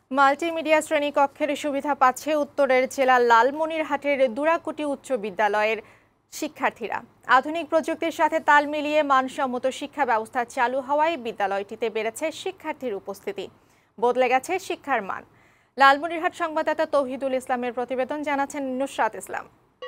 Multimedia শ্রেণীকক্ষের সুবিধা পাচ্ছে উত্তরের জেলার লালমনিরহাটের দুরাকুটি উচ্চ বিদ্যালয়ের শিক্ষার্থীরা। আধুনিক প্রযুক্তির সাথে তাল মিলিয়ে মানসম্মত শিক্ষা ব্যবস্থা চালু হওয়ায় বিদ্যালয়টিতে বেড়েছে শিক্ষার্থীর উপস্থিতি, বদলে গেছে শিক্ষার মান। লালমনিরহাট সংবাদদাতা তৌহিদুল ইসলামের প্রতিবেদন, জানাচ্ছেন নুসরাত ইসলাম।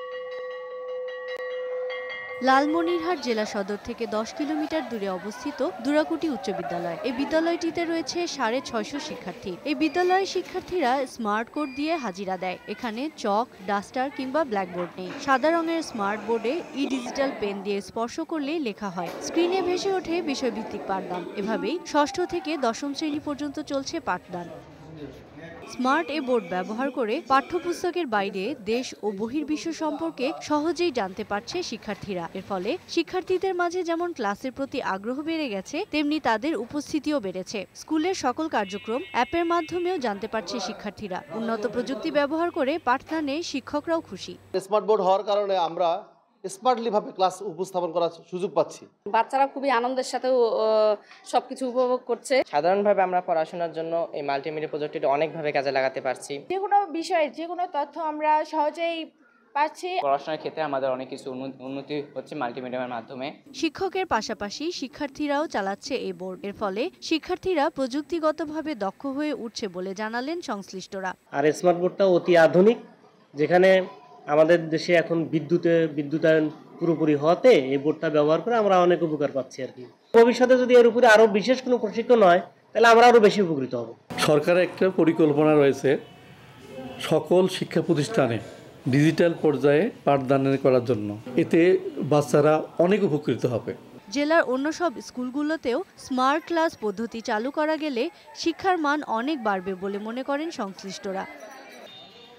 লালমনিরহাট জেলা সদর থেকে 10 কিলোমিটার দূরে অবস্থিত দুরাকুটি উচ্চ বিদ্যালয়। এই বিদ্যালয়টিতে রয়েছে 650 শিক্ষার্থী। এই বিদ্যালয়ের শিক্ষার্থীরা স্মার্ট কোড দিয়ে হাজিরা দেয়। এখানে চক, ডাস্টার কিংবা ব্ল্যাকবোর্ড নেই। সাদা রঙের স্মার্ট বোর্ডে ডিজিটাল পেন দিয়ে স্পর্শ করলেই লেখা হয়। স্ক্রিনে ভেসে ওঠে বিষয়ভিত্তিক পাঠদান। এভাবেই ষষ্ঠ থেকে দশম শ্রেণী পর্যন্ত চলছে পাঠদান। স্মার্ট এ বোর্ড ব্যবহার করে পাঠ্যপুস্তকের বাইরে দেশ ও বহির্বিশ্ব সম্পর্কে সহজেই জানতে পারছে শিক্ষার্থীরা। এর ফলে শিক্ষার্থীদের মাঝে যেমন ক্লাসের প্রতি আগ্রহ বেড়ে গেছে, তেমনি তাদের উপস্থিতিও বেড়েছে। স্কুলের সকল কার্যক্রম অ্যাপের মাধ্যমেও জানতে পারছে শিক্ষার্থীরা। উন্নত প্রযুক্তি ব্যবহার করে পাঠদানে শিক্ষকরাও খুশি। স্মার্ট বোর্ড হওয়ার কারণে আমরা স্মার্টলি ভাবে ক্লাস উপস্থাপন করার সুযোগ পাচ্ছি। বাচ্চারা খুবই আনন্দের সাথে সবকিছু উপভোগ করছে। সাধারণভাবে আমরা পড়াশোনার জন্য এই মাল্টিমিডিয়া প্রযুক্তিটা অনেকভাবে কাজে লাগাতে পারছি। যে কোনো বিষয়ে যে কোনো তথ্য আমরা সহজেই পাচ্ছি। পড়াশোনার ক্ষেত্রে আমাদের অনেক কিছু উন্নতি হচ্ছে মাল্টিমিডিয়ার মাধ্যমে। শিক্ষকের পাশাপাশি শিক্ষার্থীরাও চালাচ্ছে এই বোর্ড। এর ফলে শিক্ষার্থীরা প্রযুক্তিগতভাবে দক্ষ হয়ে উঠছে বলে জানালেন সংশ্লিষ্টরা। আর স্মার্ট বোর্ডটা অতি আধুনিক, যেখানে আমাদের দেশে এখন বিদ্যুতায়ন পুরোপুরি হওয়াতে এই বোর্ডটা ব্যবহার করে আমরা অনেক উপকার পাচ্ছি আর কি। ভবিষ্যতে যদি এর উপরে আরো বিশেষ কোনো প্রশিক্ষণ হয়, তাহলে আমরা আরো বেশি উপকৃত হব। সরকারের একটা পরিকল্পনা রয়েছে সকল শিক্ষা প্রতিষ্ঠানে ডিজিটাল পর্যায়ে পাঠদান করার জন্য। এতে বাচ্চারা অনেক উপকৃত হবে। জেলার অন্য সব স্কুলগুলোতেও স্মার্ট ক্লাস পদ্ধতি চালু করা গেলে শিক্ষার মান অনেক বাড়বে বলে মনে করেন সংশ্লিষ্টরা।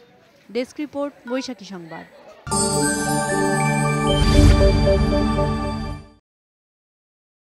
ডেস্ক রিপোর্ট, বৈশাখী সংবাদ।